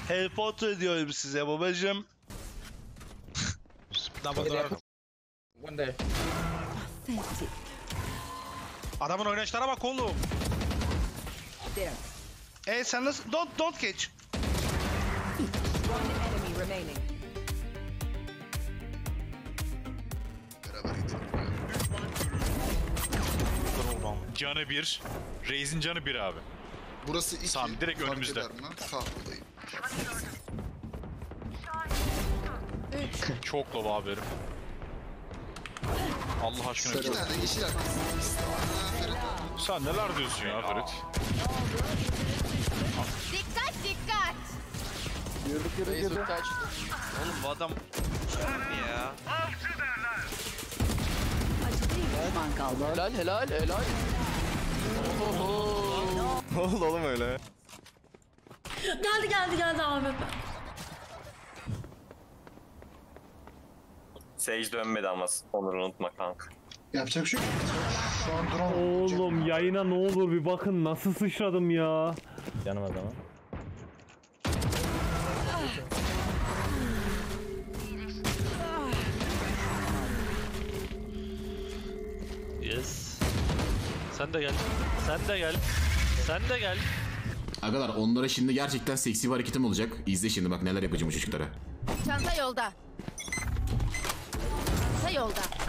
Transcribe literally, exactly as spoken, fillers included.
Harry Potter diyorum size babacım. One day. Adamın oynayışlara bak oğlum. E sen nasıl? Don't don't catch. One enemy remaining. Canı bir. Reis'in canı bir abi. Burası iki. Sami direkt Fark önümüzde. eder mi? Sağ buradayım. Çok low abi herif. Allah aşkına. İki tane yeşil arkası. Ferit. Sen neler diyorsun ya Ferit? Dikkat dikkat. Oğlum bu adam ya. Düşman kaldı. Helal helal helal. Ne oldu oğlum öyle? Geldi geldi geldi abi. Sage dönmedi ama Onur'u unutma kanka. Yapacak bir şey yok. Şu an drone. Oğlum yayına ne olur bir bakın nasıl sıçradım ya. Canım adamı. Yes. Sen de gel. Sen de gel. Sen de gel. Arkadaşlar onlara şimdi gerçekten seksi bir hareketim olacak. İzle şimdi bak neler yapacağım bu çocuklara. Çanta yolda. Çanta yolda.